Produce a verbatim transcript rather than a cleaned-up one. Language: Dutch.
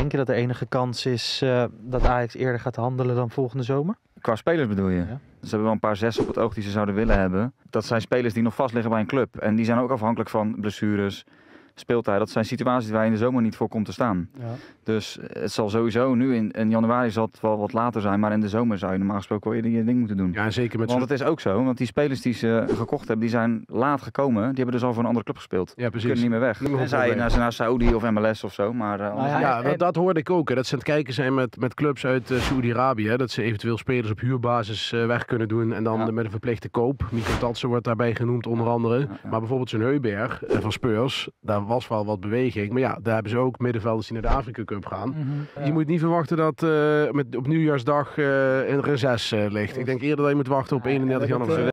Denk je dat de enige kans is uh, dat Ajax eerder gaat handelen dan volgende zomer? Qua spelers bedoel je? Ja. Ze hebben wel een paar zes op het oog die ze zouden willen hebben. Dat zijn spelers die nog vast liggen bij een club. En die zijn ook afhankelijk van blessures, speeltijd. Dat zijn situaties waar je in de zomer niet voor komt te staan. Ja. Dus het zal sowieso nu in, in januari zal het wel wat later zijn. Maar in de zomer zou je normaal gesproken wel eerder je ding moeten doen. Ja, zeker met want het is ook zo. Want die spelers die ze gekocht hebben, die zijn laat gekomen. Die hebben dus al voor een andere club gespeeld. Ja, precies. Die kunnen niet meer weg. Niet en zij naar, naar Saudi of M L S of zo. Maar, uh, nou ja, ja dat, dat hoorde ik ook. Hè. Dat ze aan het kijken zijn met, met clubs uit uh, Saudi-Arabië. Dat ze eventueel spelers op huurbasis uh, weg kunnen doen. En dan ja. met een verplichte koop. Mikkel Tatsen wordt daarbij genoemd onder andere. Ja, ja. Maar bijvoorbeeld zo'n Heuberg uh, van Spurs. Daar was wel wat beweging. Maar ja, daar hebben ze ook middenvelders die naar de Afrika Cup gaan. Mm-hmm. Ja. Je moet niet verwachten dat uh, met, op nieuwjaarsdag uh, een reces uh, ligt. Ik denk eerder dat je moet wachten op eenendertig januari.